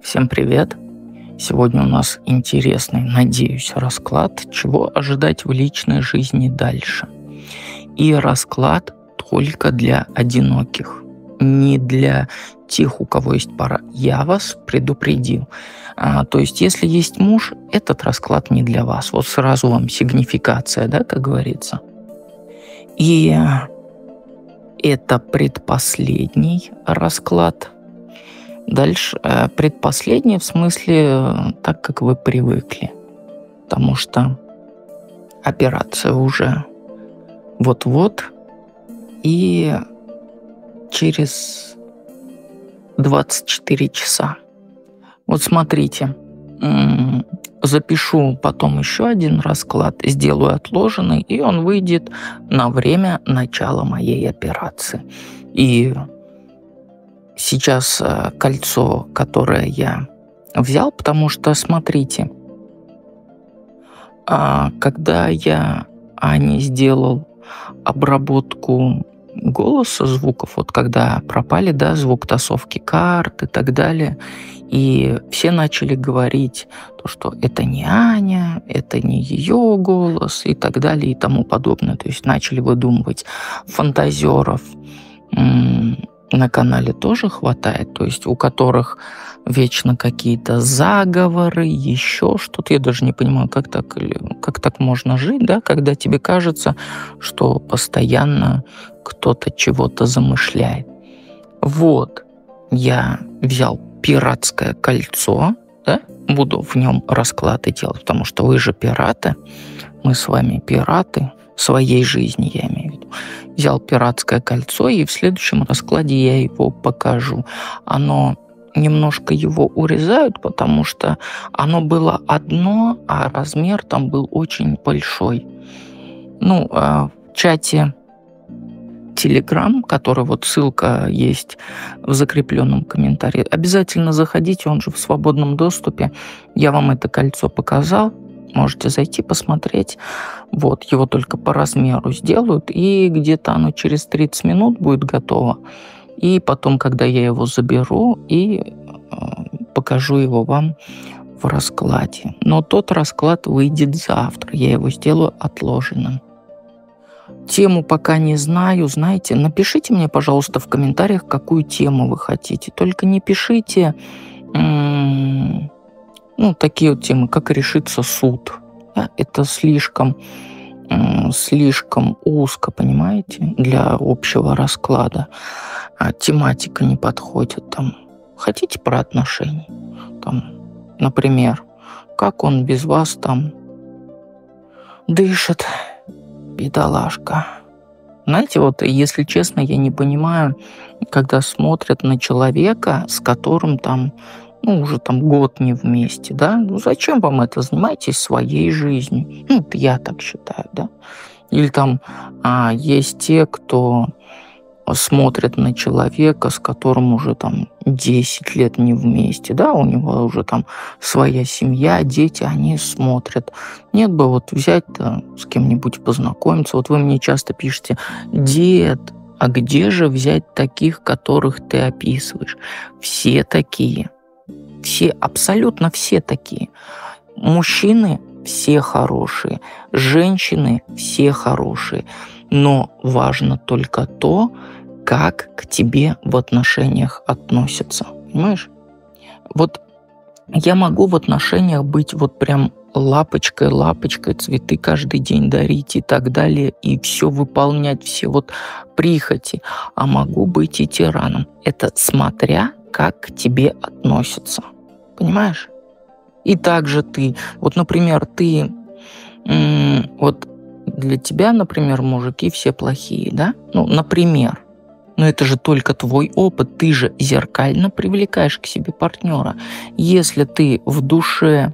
Всем привет! Сегодня у нас интересный, надеюсь, расклад, чего ожидать в личной жизни дальше. И расклад только для одиноких, не для тех, у кого есть пара. Я вас предупредил. То есть, если есть муж, этот расклад не для вас. Вот сразу вам сигнификация, да, как говорится. И это предпоследний расклад. Дальше предпоследний в смысле так, как вы привыкли. Потому что операция уже вот-вот. И через 24 часа. Вот смотрите. Запишу потом еще один расклад, сделаю отложенный, и он выйдет на время начала моей операции. И сейчас кольцо, которое я взял, потому что, смотрите, когда я Ане сделал обработку голоса, звуков, вот когда пропали, да, звук тасовки карт и так далее, и все начали говорить, то, что это не Аня, это не ее голос и так далее и тому подобное. То есть начали выдумывать фантазеров. На канале тоже хватает, то есть у которых вечно какие-то заговоры, еще что-то. Я даже не понимаю, как так можно жить, да, когда тебе кажется, что постоянно кто-то чего-то замышляет. Вот, я взял пиратское кольцо, да, буду в нем расклады делать, потому что вы же пираты, мы с вами пираты своей жизни, я имею в виду. Взял пиратское кольцо, и в следующем раскладе я его покажу. Оно немножко его урезают, потому что оно было одно, а размер там был очень большой. В чате Telegram, который вот ссылка есть в закрепленном комментарии, обязательно заходите, он же в свободном доступе. Я вам это кольцо показал. Можете зайти, посмотреть. Вот, его только по размеру сделают, и где-то оно через 30 минут будет готово. И потом, когда я его заберу, и покажу его вам в раскладе. Но тот расклад выйдет завтра. Я его сделаю отложенным. Тему пока не знаю. Знаете, напишите мне, пожалуйста, в комментариях, какую тему вы хотите. Только не пишите... такие вот темы, как решится суд. Да, это слишком узко, понимаете, для общего расклада. Тематика не подходит. Там, хотите про отношения? Там, например, как он без вас там дышит, бедолажка. Знаете, вот, если честно, я не понимаю, когда смотрят на человека, с которым там уже там год не вместе, да? Зачем вам это? Занимайтесь своей жизнью. Это я так считаю, да? Или там есть те, кто смотрит на человека, с которым уже там 10 лет не вместе, да? У него уже там своя семья, дети, они смотрят. Нет бы вот взять-то с кем-нибудь познакомиться. Вот вы мне часто пишете: дед, а где же взять таких, которых ты описываешь? Все такие. Все, абсолютно все такие. Мужчины все хорошие, женщины все хорошие. Но важно только то, как к тебе в отношениях относятся. Понимаешь? Вот я могу в отношениях быть вот прям лапочкой, цветы каждый день дарить и так далее, и все выполнять, все вот прихоти. А могу быть и тираном. Это смотря как к тебе относятся. Понимаешь? И также ты, вот, например, ты, вот для тебя, например, мужики все плохие, да? Например. Но это же только твой опыт, ты же зеркально привлекаешь к себе партнера. Если ты в душе,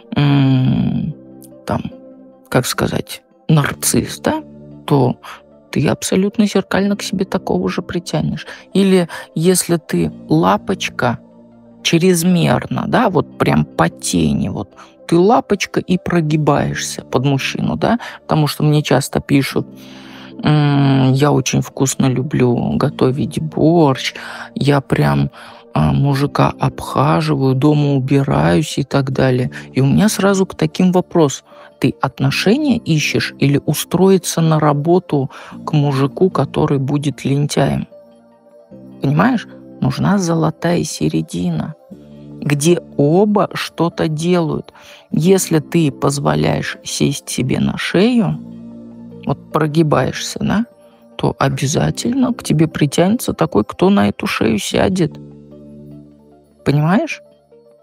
нарцисс, да, то ты абсолютно зеркально к себе такого же притянешь. Или если ты лапочка, чрезмерно, да, вот прям по тени, вот ты лапочка и прогибаешься под мужчину, да, потому что мне часто пишут: я очень вкусно люблю готовить борщ, я прям мужика обхаживаю, дома убираюсь и так далее. И у меня сразу к таким вопрос. Ты отношения ищешь или устроиться на работу к мужику, который будет лентяем? Понимаешь? Нужна золотая середина, где оба что-то делают. Если ты позволяешь сесть себе на шею, вот прогибаешься, да, то обязательно к тебе притянется такой, кто на эту шею сядет. Понимаешь?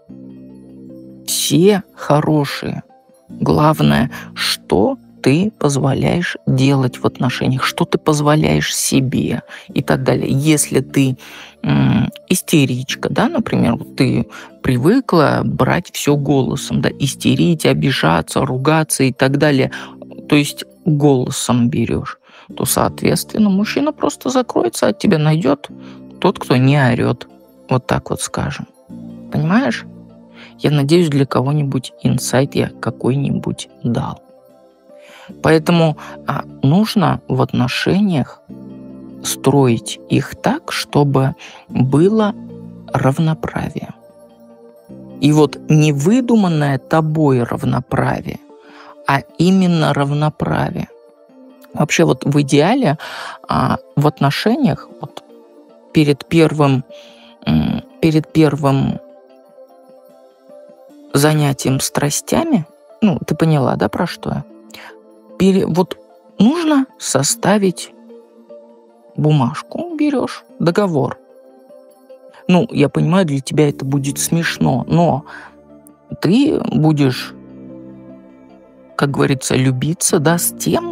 Все хорошие. Главное, что ты позволяешь делать в отношениях, что ты позволяешь себе и так далее. Если ты истеричка, да, например, вот ты привыкла брать все голосом, да, истерить, обижаться, ругаться и так далее, то есть голосом берешь, то, соответственно, мужчина просто закроется от тебя, найдет тот, кто не орет. Вот так вот скажем. Понимаешь? Я надеюсь, для кого-нибудь инсайт я какой-нибудь дал. Поэтому нужно в отношениях строить их так, чтобы было равноправие. И вот не выдуманное тобой равноправие, а именно равноправие. Вообще вот в идеале в отношениях вот перед первым занятием страстями, ну, ты поняла, да, про что я? Вот нужно составить бумажку, берешь, договор. Ну, я понимаю, для тебя это будет смешно, но ты будешь, как говорится, любиться, да, с тем,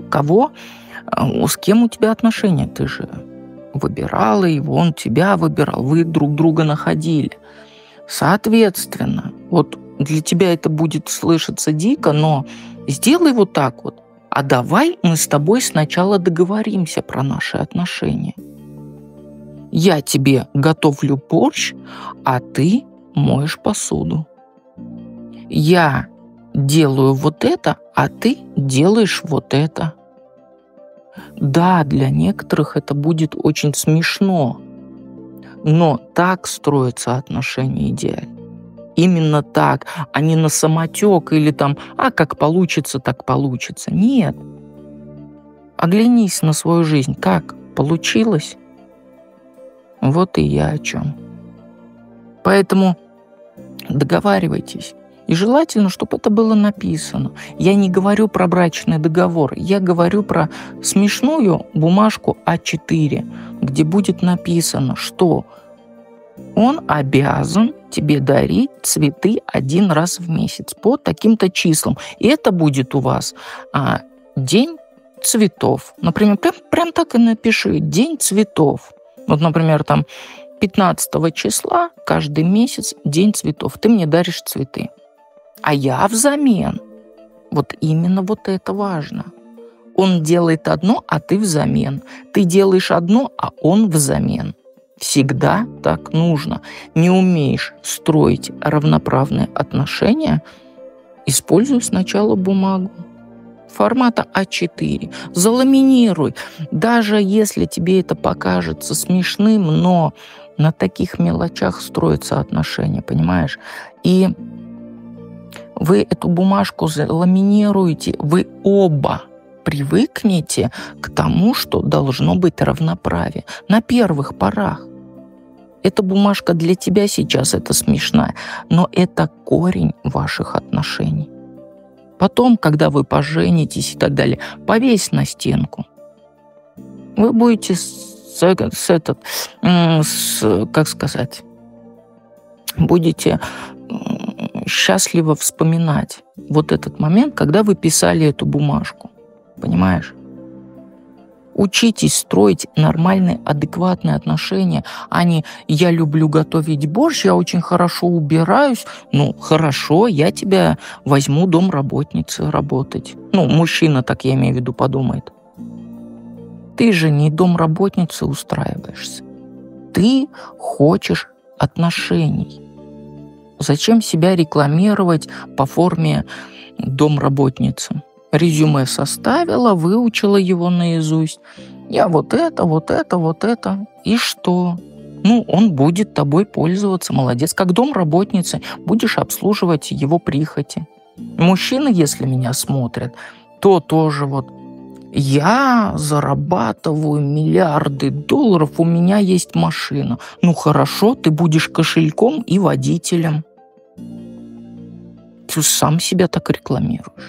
с кем у тебя отношения. Ты же выбирала его, он тебя выбирал, вы друг друга находили. Соответственно, вот для тебя это будет слышаться дико, но сделай вот так вот. А давай мы с тобой сначала договоримся про наши отношения. Я тебе готовлю борщ, а ты моешь посуду. Я делаю вот это, а ты делаешь вот это. Да, для некоторых это будет очень смешно, но так строятся отношения идеально. Именно так, а не на самотек или там, как получится, так получится. Нет. Оглянись на свою жизнь. Как получилось? Вот и я о чем. Поэтому договаривайтесь. И желательно, чтобы это было написано. Я не говорю про брачный договор, я говорю про смешную бумажку А4, где будет написано, что он обязан тебе дарить цветы 1 раз в месяц по таким-то числам. И это будет у вас день цветов. Например, прям так и напиши. День цветов. Вот, например, там 15 числа каждый месяц день цветов. Ты мне даришь цветы. А я взамен. Вот именно вот это важно. Он делает одно, а ты взамен. Ты делаешь одно, а он взамен. Всегда так нужно. Не умеешь строить равноправные отношения, используй сначала бумагу формата А4. Заламинируй. Даже если тебе это покажется смешным, но на таких мелочах строятся отношения, понимаешь? И вы эту бумажку заламинируете, вы оба привыкнете к тому, что должно быть равноправие. На первых порах. Эта бумажка для тебя сейчас, это смешная, но это корень ваших отношений. Потом, когда вы поженитесь и так далее, повесь на стенку. Вы будете будете счастливо вспоминать вот этот момент, когда вы писали эту бумажку. Понимаешь? Учитесь строить нормальные, адекватные отношения, а не «я люблю готовить борщ, я очень хорошо убираюсь». Ну, хорошо, я тебя возьму домработницей работать. Ну, мужчина, так я имею в виду, подумает. Ты же не домработницей устраиваешься. Ты хочешь отношений. Зачем себя рекламировать по форме домработницы? Резюме составила, выучила его наизусть. Я вот это. И что? Ну, он будет тобой пользоваться, молодец. Как домработница будешь обслуживать его прихоти. Мужчины, если меня смотрят, то тоже вот я зарабатываю миллиарды долларов, у меня есть машина. Ну хорошо, ты будешь кошельком и водителем. Ты сам себя так рекламируешь.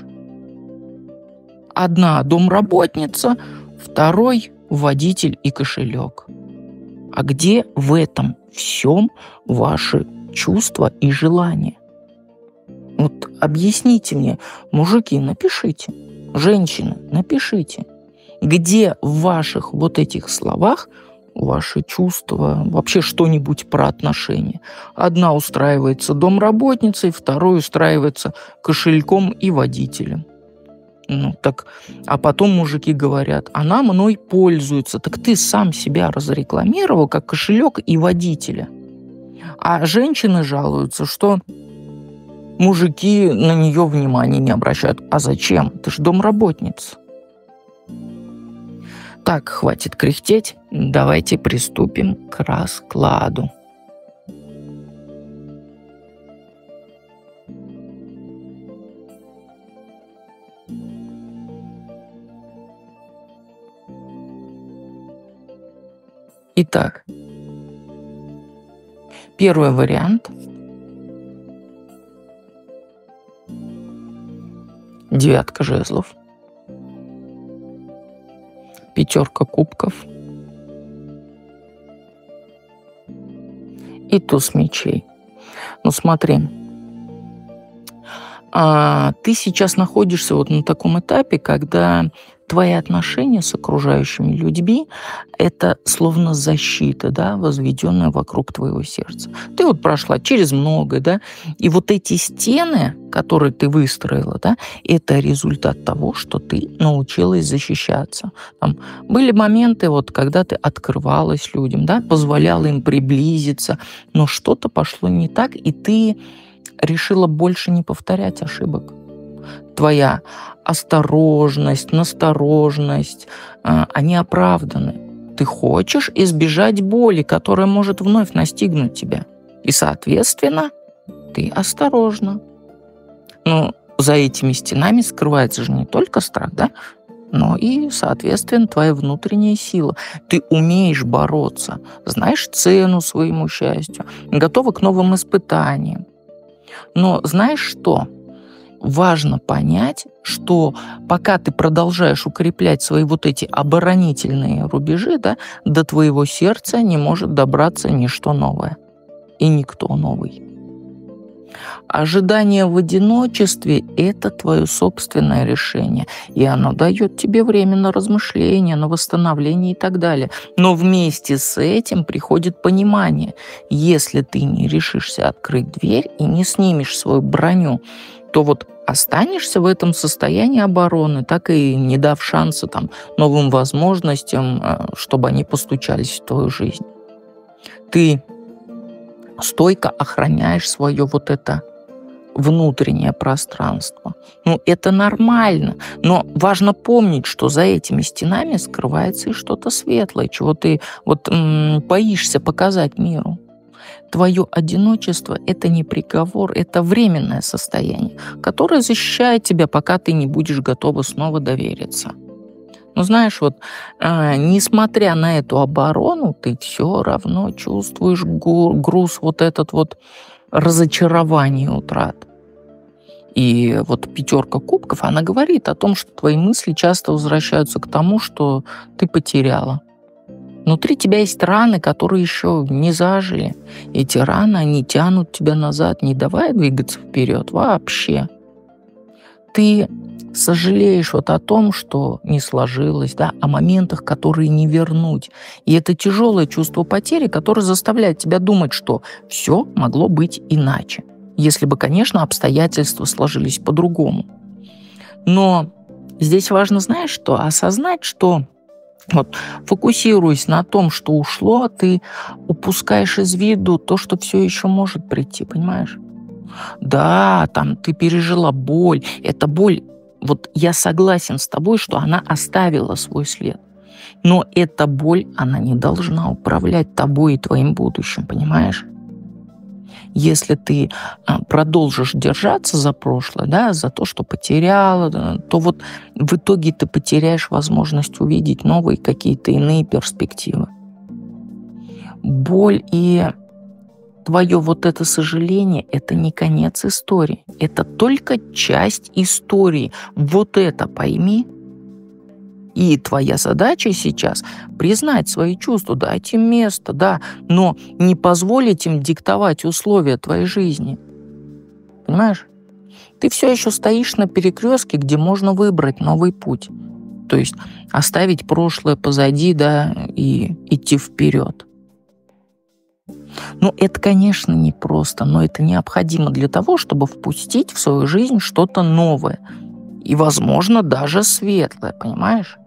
Одна домработница, второй водитель и кошелек. А где в этом всем ваши чувства и желания? Вот объясните мне, мужики, напишите, женщины, напишите, где в ваших вот этих словах ваши чувства, вообще что-нибудь про отношения. Одна устраивается домработницей, второй устраивается кошельком и водителем. Ну так, а потом мужики говорят, она мной пользуется. Так ты сам себя разрекламировал как кошелек и водителя. А женщины жалуются, что мужики на нее внимания не обращают. А зачем? Ты ж домработница. Так, хватит кряхтеть. Давайте приступим к раскладу. Итак, первый вариант. Девятка жезлов. Пятерка кубков. И туз мечей. Ну смотри, ты сейчас находишься вот на таком этапе, когда твои отношения с окружающими людьми — это словно защита, да, возведенная вокруг твоего сердца. Ты вот прошла через многое, да, и вот эти стены, которые ты выстроила, да, это результат того, что ты научилась защищаться. Там были моменты, вот, когда ты открывалась людям, да, позволяла им приблизиться, но что-то пошло не так, и ты решила больше не повторять ошибок. Твоя осторожность, настороженность, они оправданы. Ты хочешь избежать боли, которая может вновь настигнуть тебя. И, соответственно, ты осторожна. Но за этими стенами скрывается же не только страх, да, но и, соответственно, твоя внутренняя сила. Ты умеешь бороться, знаешь цену своему счастью, готова к новым испытаниям. Но знаешь что? Важно понять, что пока ты продолжаешь укреплять свои вот эти оборонительные рубежи, да, до твоего сердца не может добраться ничто новое и никто новый. Ожидание в одиночестве — это твое собственное решение, и оно дает тебе время на размышления, на восстановление и так далее. Но вместе с этим приходит понимание. Если ты не решишься открыть дверь и не снимешь свою броню, то вот останешься в этом состоянии обороны, так и не дав шанса там, новым возможностям, чтобы они постучались в твою жизнь. Ты стойко охраняешь свое вот это внутреннее пространство. Ну, это нормально, но важно помнить, что за этими стенами скрывается и что-то светлое, чего ты вот боишься показать миру. Твое одиночество — это не приговор, это временное состояние, которое защищает тебя, пока ты не будешь готова снова довериться. Но знаешь, вот несмотря на эту оборону, ты все равно чувствуешь груз вот этот вот разочарования, утрат. И вот пятерка кубков, она говорит о том, что твои мысли часто возвращаются к тому, что ты потеряла. Внутри тебя есть раны, которые еще не зажили. Эти раны, они тянут тебя назад, не давая двигаться вперед вообще. Ты сожалеешь вот о том, что не сложилось, да, о моментах, которые не вернуть. И это тяжелое чувство потери, которое заставляет тебя думать, что все могло быть иначе. Если бы, конечно, обстоятельства сложились по-другому. Но здесь важно, знаешь, что осознать, что вот, фокусируясь на том, что ушло, ты упускаешь из виду то, что все еще может прийти, понимаешь? Да, там ты пережила боль. Эта боль, вот я согласен с тобой, что она оставила свой след. Но эта боль, она не должна управлять тобой и твоим будущим, понимаешь? Если ты продолжишь держаться за прошлое, да, за то, что потеряла, да, то вот в итоге ты потеряешь возможность увидеть новые какие-то иные перспективы. Боль и твое вот это сожаление — это не конец истории. Это только часть истории. Вот это пойми. И твоя задача сейчас признать свои чувства, дать им место, да, но не позволить им диктовать условия твоей жизни. Понимаешь? Ты все еще стоишь на перекрестке, где можно выбрать новый путь. То есть оставить прошлое позади, да, и идти вперед. Ну, это, конечно, непросто, но это необходимо для того, чтобы впустить в свою жизнь что-то новое. И, возможно, даже светлое, понимаешь?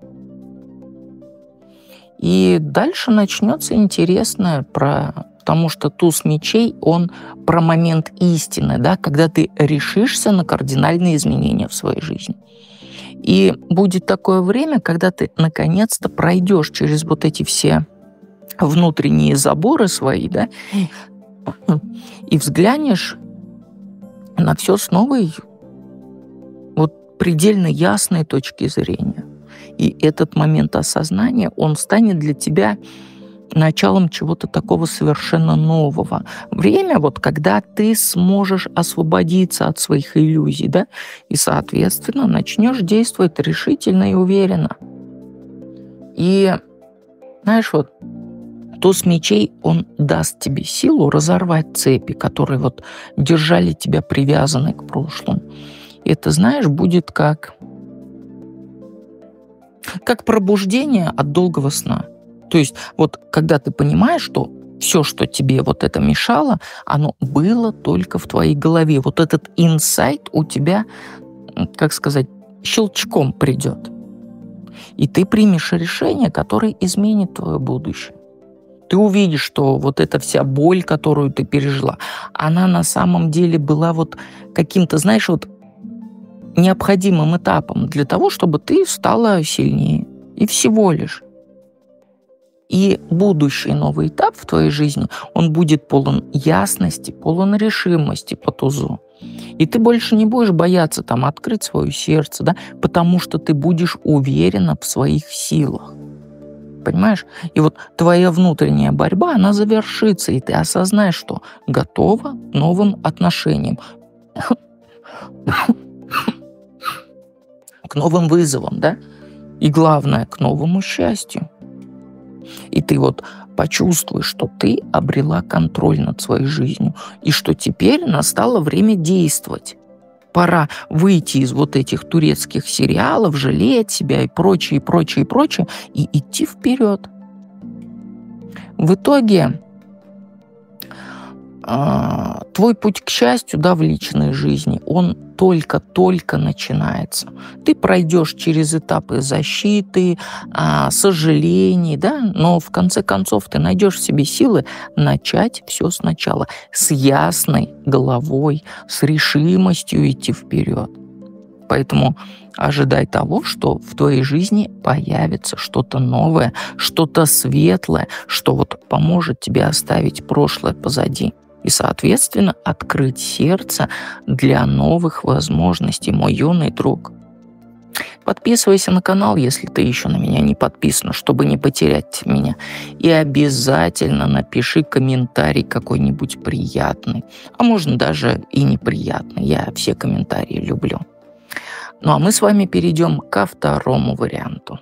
И дальше начнется интересное потому что туз мечей, он про момент истины, да, когда ты решишься на кардинальные изменения в своей жизни. И будет такое время, когда ты наконец-то пройдешь через вот эти все внутренние заборы свои, да, и взглянешь на все с новой, вот предельно ясной точки зрения. И этот момент осознания, он станет для тебя началом чего-то такого совершенно нового. Время, вот когда ты сможешь освободиться от своих иллюзий, да, и, соответственно, начнешь действовать решительно и уверенно. И, знаешь, вот туз мечей, он даст тебе силу разорвать цепи, которые вот держали тебя привязанной к прошлому. И это, знаешь, будет как пробуждение от долгого сна. То есть вот когда ты понимаешь, что все, что тебе вот это мешало, оно было только в твоей голове. Вот этот инсайт у тебя, как сказать, щелчком придет. И ты примешь решение, которое изменит твое будущее. Ты увидишь, что вот эта вся боль, которую ты пережила, она на самом деле была вот каким-то, знаешь, вот необходимым этапом для того, чтобы ты стала сильнее. И всего лишь. И будущий новый этап в твоей жизни, он будет полон ясности, полон решимости по тузу. И ты больше не будешь бояться там открыть свое сердце, да, потому что ты будешь уверена в своих силах. Понимаешь? И вот твоя внутренняя борьба, она завершится, и ты осознаешь, что готова к новым отношениям, к новым вызовам, да? И главное, к новому счастью. И ты вот почувствуешь, что ты обрела контроль над своей жизнью, и что теперь настало время действовать. Пора выйти из вот этих турецких сериалов, жалеть себя и прочее, прочее, прочее, и идти вперед. В итоге твой путь к счастью, да, в личной жизни, он только-только начинается. Ты пройдешь через этапы защиты, сожалений, да, но в конце концов ты найдешь в себе силы начать все сначала, с ясной головой, с решимостью идти вперед. Поэтому ожидай того, что в твоей жизни появится что-то новое, что-то светлое, что вот поможет тебе оставить прошлое позади. И, соответственно, открыть сердце для новых возможностей, мой юный друг. Подписывайся на канал, если ты еще на меня не подписан, чтобы не потерять меня. И обязательно напиши комментарий какой-нибудь приятный. А можно даже и неприятный. Я все комментарии люблю. Ну а мы с вами перейдем ко второму варианту.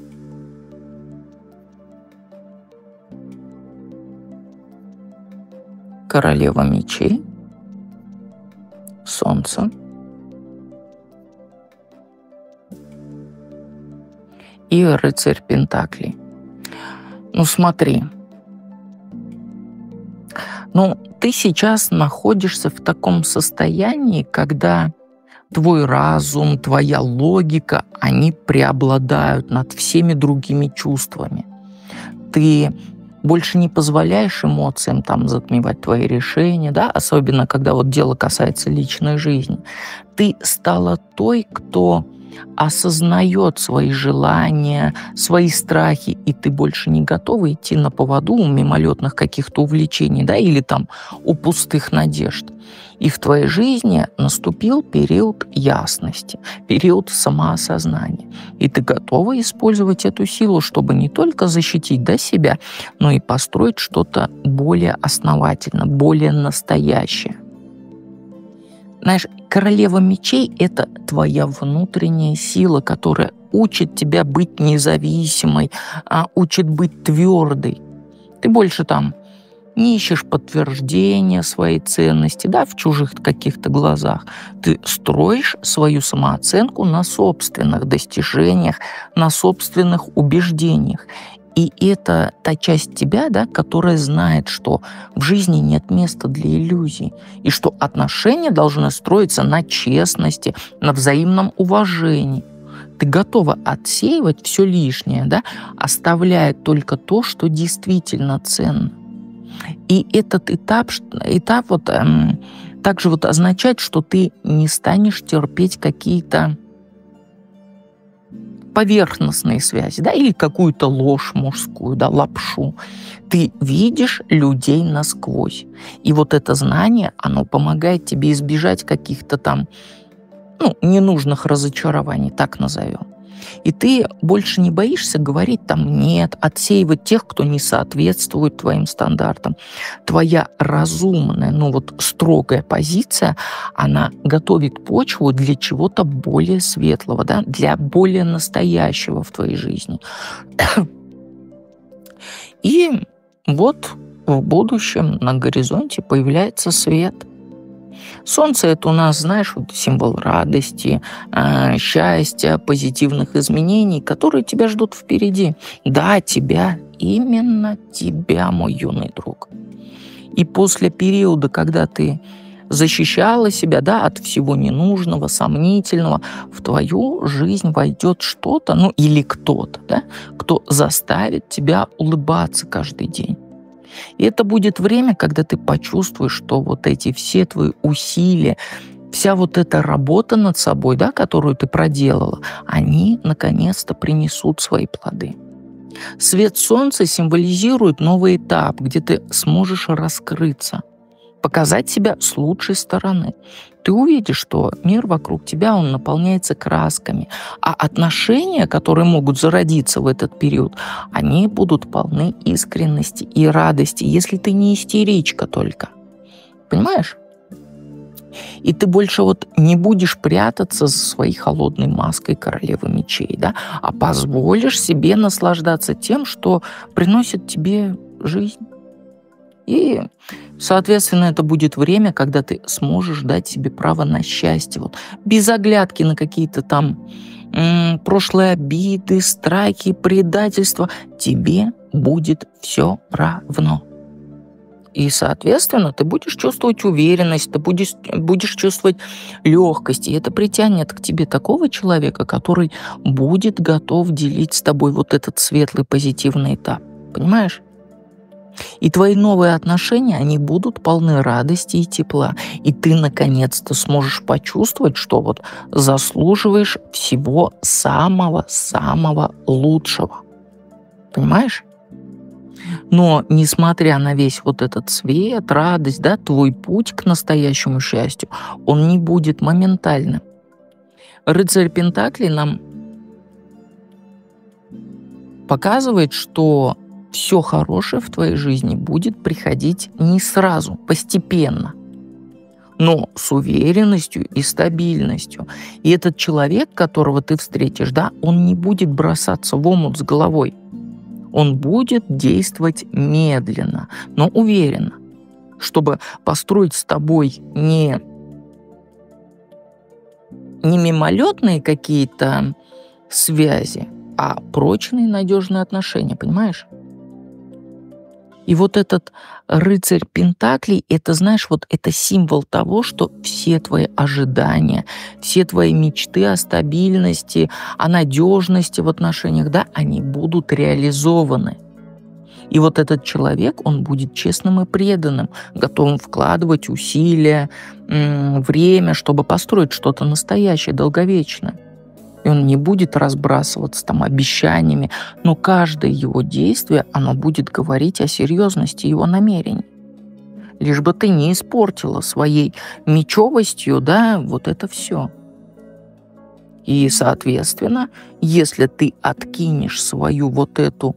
Королева мечей, солнце и рыцарь пентаклей. Ну смотри, ты сейчас находишься в таком состоянии, когда твой разум, твоя логика, они преобладают над всеми другими чувствами. Ты больше не позволяешь эмоциям там затмевать твои решения, да, особенно когда вот дело касается личной жизни. Ты стала той, кто осознает свои желания, свои страхи, и ты больше не готова идти на поводу у мимолетных каких-то увлечений, да, или там у пустых надежд. И в твоей жизни наступил период ясности, период самоосознания. И ты готова использовать эту силу, чтобы не только защитить, да, себя, но и построить что-то более основательно, более настоящее. Знаешь, королева мечей — это твоя внутренняя сила, которая учит тебя быть независимой, учит быть твердой. Ты больше там не ищешь подтверждения своей ценности, да, в чужих каких-то глазах. Ты строишь свою самооценку на собственных достижениях, на собственных убеждениях. И это та часть тебя, да, которая знает, что в жизни нет места для иллюзий, и что отношения должны строиться на честности, на взаимном уважении. Ты готова отсеивать все лишнее, да, оставляя только то, что действительно ценно. И этот этап вот, также вот означает, что ты не станешь терпеть какие-то поверхностные связи, да, или какую-то ложь мужскую, да, лапшу. Ты видишь людей насквозь. И вот это знание, оно помогает тебе избежать каких-то там, ненужных разочарований, так назовем. И ты больше не боишься говорить там «нет», отсеивать тех, кто не соответствует твоим стандартам. Твоя разумная, строгая позиция, она готовит почву для чего-то более светлого, да, для более настоящего в твоей жизни. И вот в будущем на горизонте появляется свет. Солнце — это у нас, знаешь, символ радости, счастья, позитивных изменений, которые тебя ждут впереди. Да, тебя, именно тебя, мой юный друг. И после периода, когда ты защищала себя, да, от всего ненужного, сомнительного, в твою жизнь войдет что-то, или кто-то, да, кто заставит тебя улыбаться каждый день. И это будет время, когда ты почувствуешь, что вот эти все твои усилия, вся вот эта работа над собой, да, которую ты проделала, они наконец-то принесут свои плоды. Свет солнца символизирует новый этап, где ты сможешь раскрыться, показать себя с лучшей стороны. Ты увидишь, что мир вокруг тебя, он наполняется красками, а отношения, которые могут зародиться в этот период, они будут полны искренности и радости, если ты не истеричка только. Понимаешь? И ты больше не будешь прятаться за своей холодной маской королевы мечей, да, а позволишь себе наслаждаться тем, что приносит тебе жизнь. И, соответственно, это будет время, когда ты сможешь дать себе право на счастье. Без оглядки на какие-то там прошлые обиды, страхи, предательства. Тебе будет все равно. И, соответственно, ты будешь чувствовать уверенность, ты будешь чувствовать легкость. И это притянет к тебе такого человека, который будет готов делить с тобой этот светлый позитивный этап. Понимаешь? И твои новые отношения, они будут полны радости и тепла. И ты, наконец-то, сможешь почувствовать, что заслуживаешь всего самого-самого лучшего. Понимаешь? Но, несмотря на весь этот свет, радость, да, твой путь к настоящему счастью, он не будет моментальным. Рыцарь Пентаклей нам показывает, что все хорошее в твоей жизни будет приходить не сразу, постепенно, но с уверенностью и стабильностью. И этот человек, которого ты встретишь, да, он не будет бросаться в омут с головой. Он будет действовать медленно, но уверенно, чтобы построить с тобой не мимолетные какие-то связи, а прочные надежные отношения, понимаешь? И этот рыцарь Пентаклей, это, знаешь, это символ того, что все твои ожидания, все твои мечты о стабильности, о надежности в отношениях, да, они будут реализованы. И этот человек, он будет честным и преданным, готовым вкладывать усилия, время, чтобы построить что-то настоящее, долговечное. И он не будет разбрасываться там обещаниями, но каждое его действие, оно будет говорить о серьезности его намерений. Лишь бы ты не испортила своей мечевостью, да, вот это все. И, соответственно, если ты откинешь свою вот эту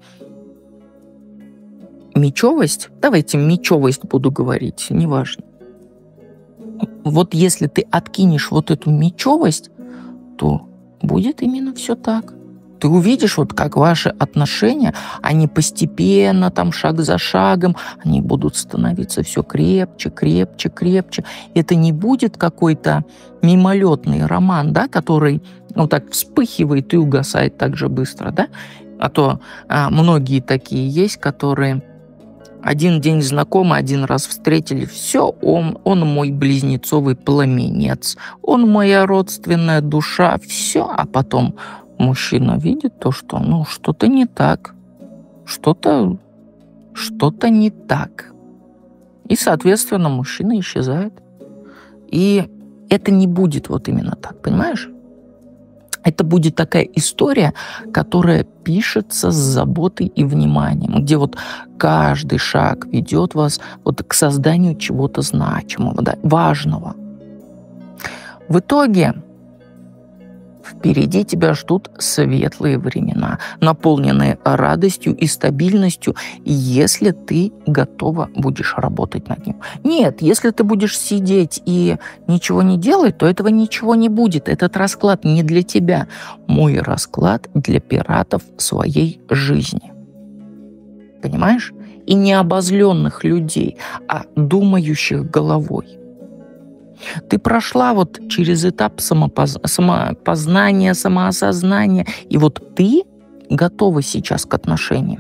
мечевость, давайте мечевость буду говорить, неважно. Вот если ты откинешь вот эту мечевость, то будет именно все так. Ты увидишь, вот как ваши отношения, они постепенно, там, шаг за шагом, они будут становиться все крепче, крепче, крепче. Это не будет какой-то мимолетный роман, да, который вот так вспыхивает и угасает так же быстро, да? А то многие такие есть, которые один день знакомы, один раз встретили, все, он мой близнецовый пламенец, он моя родственная душа, все, а потом мужчина видит то, что, ну, что-то не так, что-то не так. И, соответственно, мужчина исчезает. И это не будет вот именно так, понимаешь? Это будет такая история, которая пишется с заботой и вниманием, где вот каждый шаг ведет вас вот к созданию чего-то значимого, да, важного. В итоге впереди тебя ждут светлые времена, наполненные радостью и стабильностью, если ты готова будешь работать над ним. Нет, если ты будешь сидеть и ничего не делать, то этого ничего не будет. Этот расклад не для тебя. Мой расклад для пиратов своей жизни. Понимаешь? И не обозленных людей, а думающих головой. Ты прошла вот через этап самопознания, самоосознания, и вот ты готова сейчас к отношениям.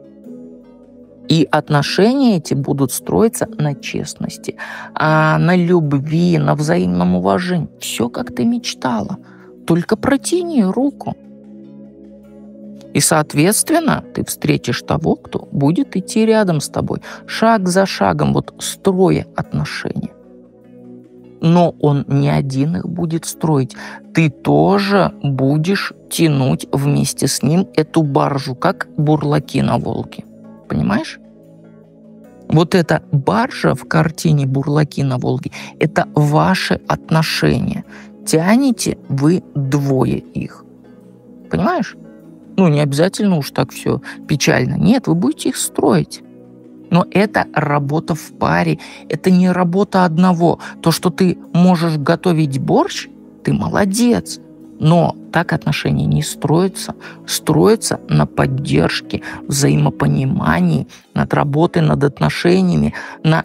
И отношения эти будут строиться на честности, на любви, на взаимном уважении. Все, как ты мечтала. Только протяни руку. И, соответственно, ты встретишь того, кто будет идти рядом с тобой, шаг за шагом, вот строя отношения. Но он не один их будет строить. Ты тоже будешь тянуть вместе с ним эту баржу, как бурлаки на Волге. Понимаешь? Вот эта баржа в картине «Бурлаки на Волге» — это ваши отношения. Тянете вы двое их. Понимаешь? Ну, не обязательно уж так все печально. Нет, вы будете их строить. Но это работа в паре, это не работа одного. То, что ты можешь готовить борщ, ты молодец. Но так отношения не строятся. Строятся на поддержке, взаимопонимании, над работой, над отношениями, на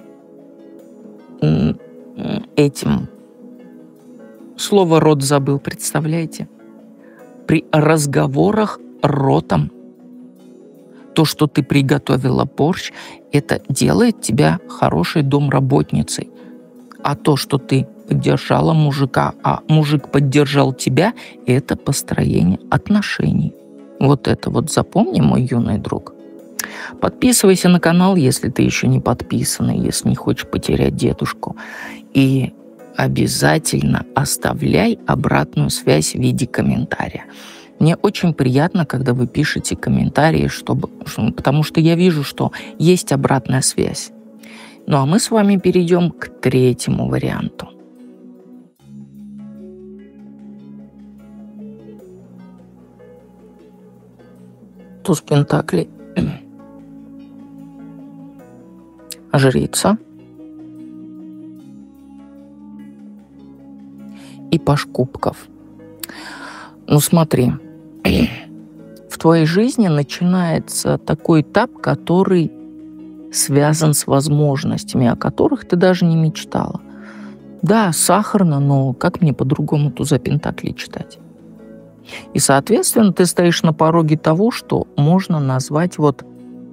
этим. Слово «рот» забыл, представляете? При разговорах ротом. То, что ты приготовила борщ, это делает тебя хорошей домработницей. А то, что ты поддержала мужика, а мужик поддержал тебя, это построение отношений. Вот это вот запомни, мой юный друг. Подписывайся на канал, если ты еще не подписанный, если не хочешь потерять дедушку. И обязательно оставляй обратную связь в виде комментария. Мне очень приятно, когда вы пишете комментарии, потому что я вижу, что есть обратная связь. Ну а мы с вами перейдем к третьему варианту. Туз пентаклей. Жрица. И паж кубков. Ну смотри, в твоей жизни начинается такой этап, который связан с возможностями, о которых ты даже не мечтала. Да, сахарно, но как мне по-другому туза пентаклей читать? И, соответственно, ты стоишь на пороге того, что можно назвать вот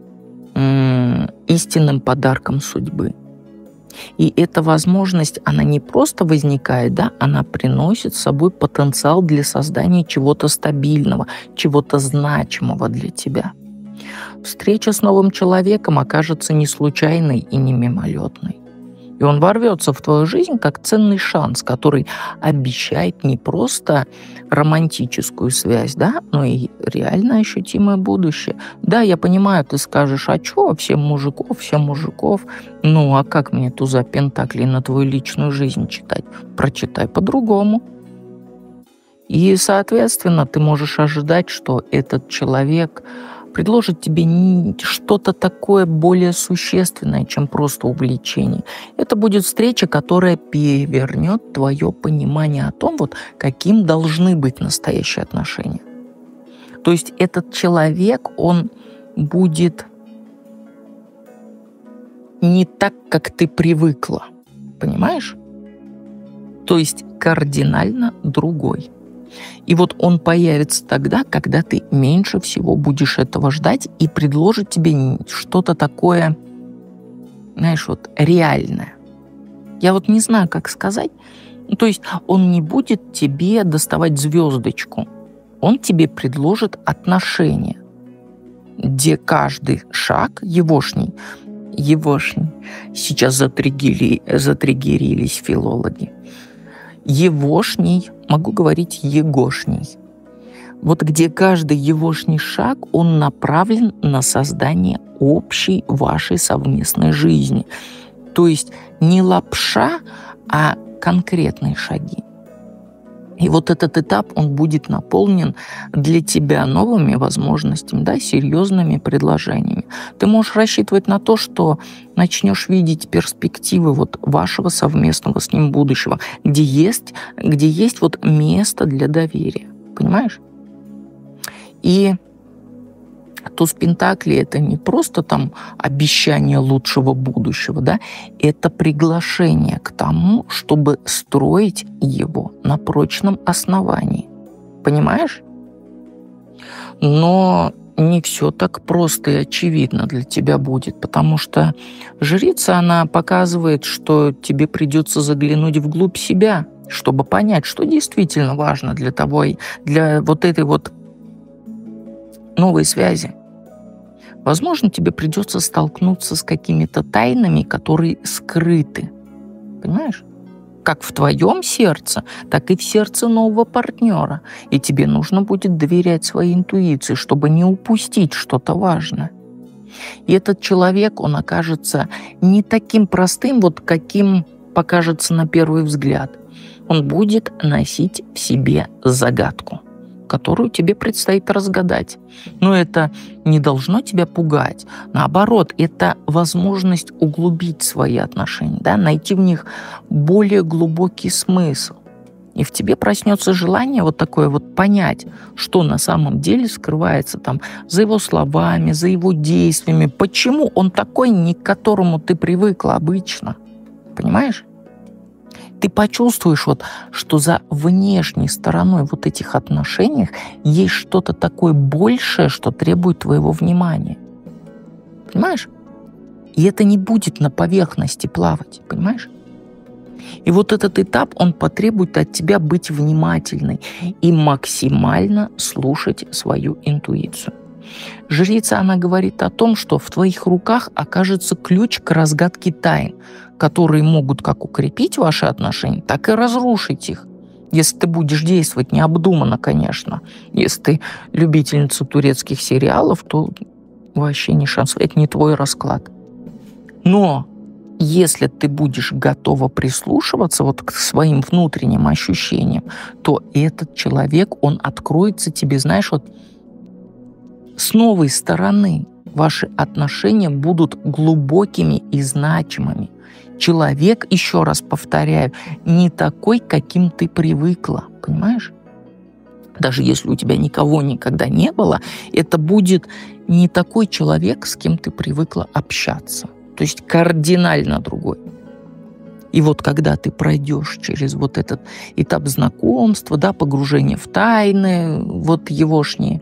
истинным подарком судьбы. И эта возможность, она не просто возникает, да, она приносит с собой потенциал для создания чего-то стабильного, чего-то значимого для тебя. Встреча с новым человеком окажется не случайной и не мимолетной. И он ворвется в твою жизнь как ценный шанс, который обещает не просто романтическую связь, да, но и реально ощутимое будущее. Да, я понимаю, ты скажешь, а чё, всем мужиков. Ну, а как мне туза Пентаклей на твою личную жизнь читать? Прочитай по-другому. И, соответственно, ты можешь ожидать, что этот человек предложит тебе что-то такое более существенное, чем просто увлечение. Это будет встреча, которая перевернет твое понимание о том, вот каким должны быть настоящие отношения. То есть этот человек, он будет не так, как ты привыкла. Понимаешь? То есть кардинально другой. И вот он появится тогда, когда ты меньше всего будешь этого ждать и предложит тебе что-то такое, знаешь, вот реальное. Я вот не знаю, как сказать. Ну, то есть он не будет тебе доставать звездочку. Он тебе предложит отношения, где каждый шаг егошний, сейчас затриггерились филологи, егошний, могу говорить егошний. Вот где каждый егошний шаг, он направлен на создание общей вашей совместной жизни. То есть не лапша, а конкретные шаги. И вот этот этап, он будет наполнен для тебя новыми возможностями, да, серьезными предложениями. Ты можешь рассчитывать на то, что начнешь видеть перспективы вот вашего совместного с ним будущего, где есть вот место для доверия. Понимаешь? И туз Пентаклей — это не просто там обещание лучшего будущего, да, это приглашение к тому, чтобы строить его на прочном основании. Понимаешь? Но не все так просто и очевидно для тебя будет, потому что жрица, она показывает, что тебе придется заглянуть вглубь себя, чтобы понять, что действительно важно для вот этой вот новой связи. Возможно, тебе придется столкнуться с какими-то тайнами, которые скрыты. Понимаешь? Как в твоем сердце, так и в сердце нового партнера. И тебе нужно будет доверять своей интуиции, чтобы не упустить что-то важное. И этот человек, он окажется не таким простым, вот каким покажется на первый взгляд. Он будет носить в себе загадку, которую тебе предстоит разгадать. Но это не должно тебя пугать. Наоборот, это возможность углубить свои отношения, да, найти в них более глубокий смысл. И в тебе проснется желание вот такое вот понять, что на самом деле скрывается там за его словами, за его действиями, почему он такой, не к которому ты привыкла обычно. Понимаешь? Ты почувствуешь, вот, что за внешней стороной вот этих отношений есть что-то такое большее, что требует твоего внимания. Понимаешь? И это не будет на поверхности плавать, понимаешь? И вот этот этап, он потребует от тебя быть внимательной и максимально слушать свою интуицию. Жрица, она говорит о том, что в твоих руках окажется ключ к разгадке тайн, которые могут как укрепить ваши отношения, так и разрушить их. Если ты будешь действовать необдуманно, конечно. Если ты любительница турецких сериалов, то вообще не шанс. Это не твой расклад. Но если ты будешь готова прислушиваться вот к своим внутренним ощущениям, то этот человек, он откроется тебе, знаешь, вот с новой стороны. Ваши отношения будут глубокими и значимыми. Человек, еще раз повторяю, не такой, каким ты привыкла, понимаешь? Даже если у тебя никого никогда не было, это будет не такой человек, с кем ты привыкла общаться. То есть кардинально другой. И вот когда ты пройдешь через вот этот этап знакомства, да, погружение в тайны, вот егошние,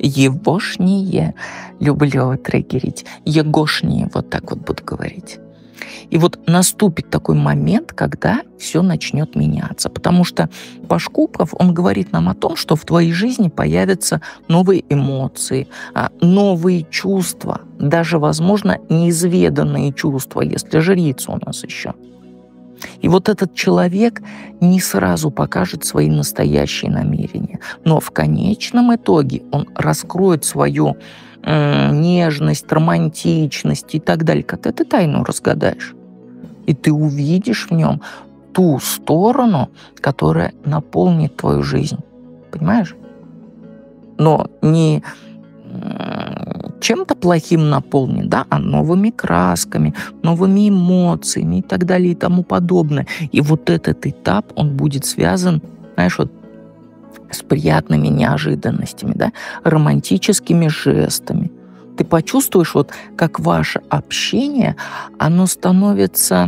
люблю триггерить, егошние, вот так вот буду говорить. И вот наступит такой момент, когда все начнет меняться. Потому что Паш Кубков, он говорит нам о том, что в твоей жизни появятся новые эмоции, новые чувства, даже, возможно, неизведанные чувства, если жрица у нас еще. И вот этот человек не сразу покажет свои настоящие намерения, но в конечном итоге он раскроет свою нежность, романтичность и так далее. Когда ты тайну разгадаешь, и ты увидишь в нем ту сторону, которая наполнит твою жизнь. Понимаешь? Но не чем-то плохим наполнен, да, а новыми красками, новыми эмоциями и так далее и тому подобное. И вот этот этап, он будет связан, знаешь, вот с приятными неожиданностями, да, романтическими жестами. Ты почувствуешь, вот как ваше общение, оно становится,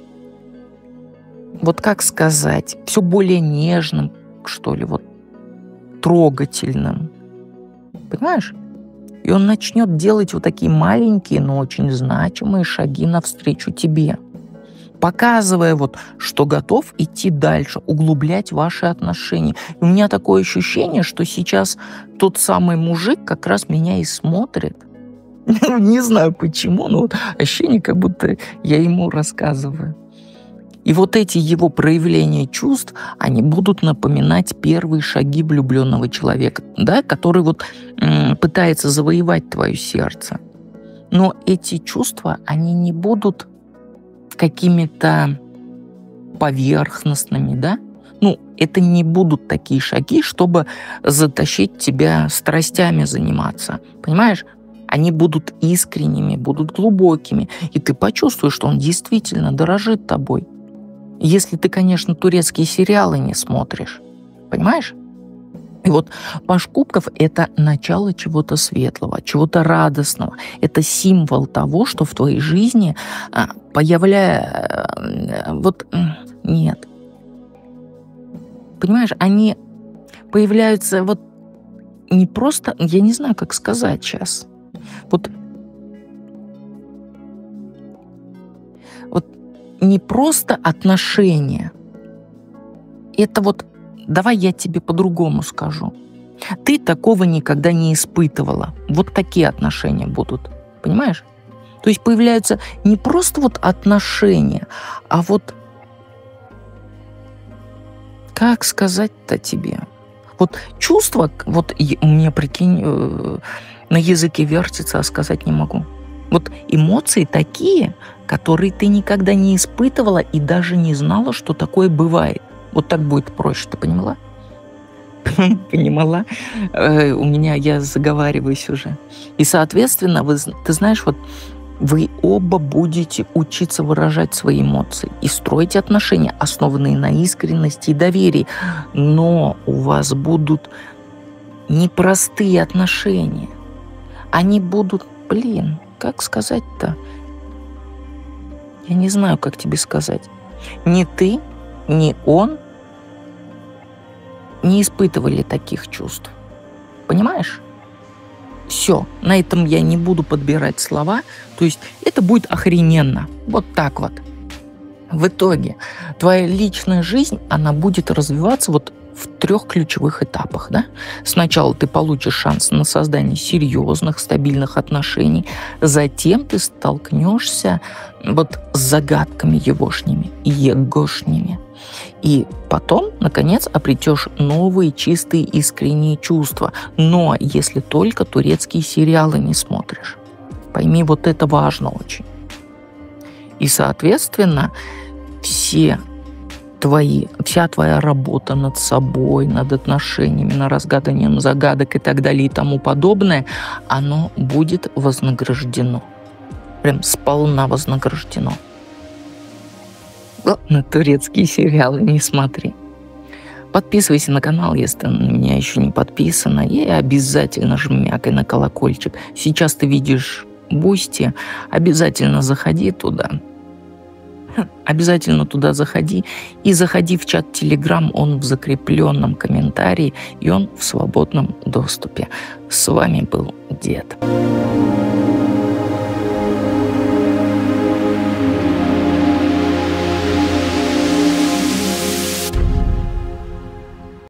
вот как сказать, все более нежным, что ли, вот трогательным. Понимаешь? И он начнет делать вот такие маленькие, но очень значимые шаги навстречу тебе, показывая вот, что готов идти дальше, углублять ваши отношения. И у меня такое ощущение, что сейчас тот самый мужик как раз меня и смотрит. Не знаю почему, но вот ощущение, как будто я ему рассказываю. И вот эти его проявления чувств, они будут напоминать первые шаги влюбленного человека, да, который вот пытается завоевать твое сердце. Но эти чувства, они не будут какими-то поверхностными, да? Ну, это не будут такие шаги, чтобы затащить тебя страстями заниматься, понимаешь? Они будут искренними, будут глубокими, и ты почувствуешь, что он действительно дорожит тобой. Если ты, конечно, турецкие сериалы не смотришь, понимаешь? И вот Паш Кубков — это начало чего-то светлого, чего-то радостного. Это символ того, что в твоей жизни нет. Понимаешь, они появляются вот не просто, я не знаю, как сказать сейчас. Вот не просто отношения. Это вот, давай я тебе по-другому скажу. Ты такого никогда не испытывала. Вот такие отношения будут. Понимаешь? То есть появляются не просто вот отношения, а вот, как сказать-то тебе? Вот чувство, вот у меня, прикинь, на языке вертится, а сказать не могу. Вот эмоции такие, которые ты никогда не испытывала и даже не знала, что такое бывает. Вот так будет проще, ты поняла? Понимала? У меня, я заговариваюсь уже. И, соответственно, ты знаешь, вот вы оба будете учиться выражать свои эмоции и строить отношения, основанные на искренности и доверии. Но у вас будут непростые отношения. Они будут, как сказать-то? Я не знаю, как тебе сказать. Ни ты, ни он не испытывали таких чувств. Понимаешь? Все, на этом я не буду подбирать слова. То есть это будет охрененно. Вот так вот. В итоге твоя личная жизнь, она будет развиваться вот в 3 ключевых этапах. Да? Сначала ты получишь шанс на создание серьезных, стабильных отношений. Затем ты столкнешься вот с загадками егошними. И потом, наконец, обретешь новые, чистые, искренние чувства. Но если только турецкие сериалы не смотришь. Пойми, вот это важно очень. И, соответственно, вся твоя работа над собой, над отношениями, над разгаданием загадок и так далее и тому подобное, оно будет вознаграждено. Прям сполна вознаграждено. На турецкие сериалы не смотри. Подписывайся на канал, если ты на меня еще не подписана, и обязательно жмякай на колокольчик. Сейчас ты видишь Бусти, обязательно заходи туда. Обязательно туда заходи. И заходи в чат Telegram, он в закрепленном комментарии, и он в свободном доступе. С вами был Дед.